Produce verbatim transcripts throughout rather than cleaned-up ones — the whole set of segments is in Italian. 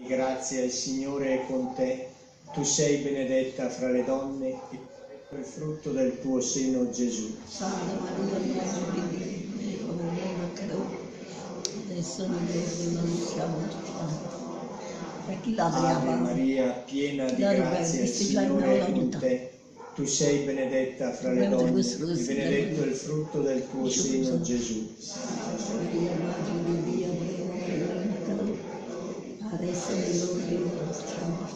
Grazie, il Signore è con te, tu sei benedetta fra le donne e il frutto del tuo seno Gesù. Santa Maria, Madre di Dio, come noi peccatori, adesso nell'ora non siamo morti. Per chi la Ave Maria, piena di grazia, il Signore è con te, tu sei benedetta fra le donne e benedetto il frutto del tuo seno Gesù. Santa Maria, Madre di Dio, prega per noi peccatori, adesso nell'ora della nostra morte.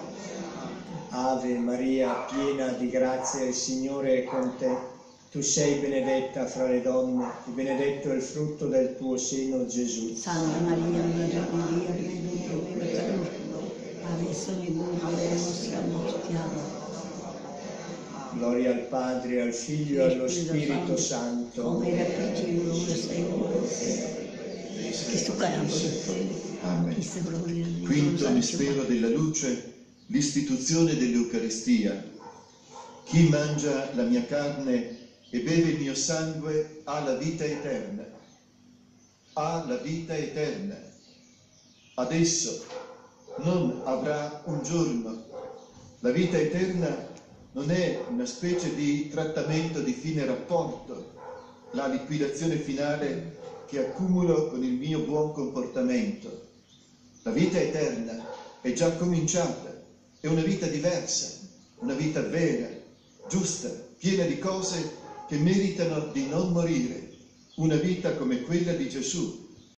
Ave Maria, piena di grazia, il Signore è con te, tu sei benedetta fra le donne e benedetto il frutto del tuo seno Gesù. Santa Maria, Madre di Dio, prega per noi peccatori, adesso nell'ora della nostra morte. Amen. Gloria al Padre, al Figlio e allo Spirito Santo. Come era per Dio, ora sempre. Che sto carando Amen. Quinto mistero della luce, l'istituzione dell'Eucaristia. Chi mangia la mia carne e beve il mio sangue ha la vita eterna. Ha la vita eterna. Adesso non avrà un giorno. La vita eterna non è una specie di trattamento di fine rapporto, la liquidazione finale che accumulo con il mio buon comportamento. La vita eterna è già cominciata, è una vita diversa, una vita vera, giusta, piena di cose che meritano di non morire, una vita come quella di Gesù,